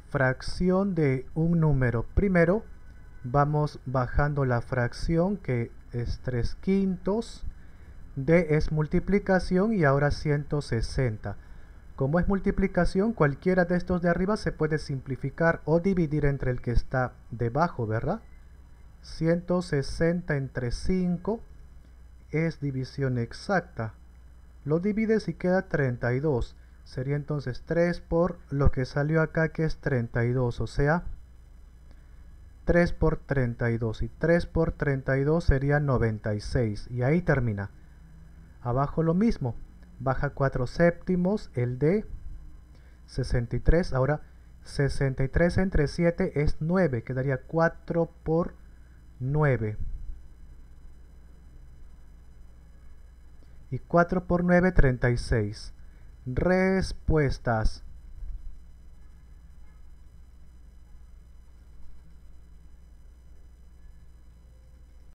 fracción de un número. Primero vamos bajando la fracción, que es 3/5. D es multiplicación y ahora 160. Como es multiplicación, cualquiera de estos de arriba se puede simplificar o dividir entre el que está debajo, ¿verdad? 160 entre 5 es división exacta. Lo divides y queda 32. Sería entonces 3 por lo que salió acá, que es 32. O sea, 3 por 32. Y 3 por 32 sería 96. Y ahí termina. Abajo lo mismo. Baja 4 séptimos el de 63. Ahora 63 entre 7 es 9. Quedaría 4 por 9. Y 4 por 9, 36. Respuestas.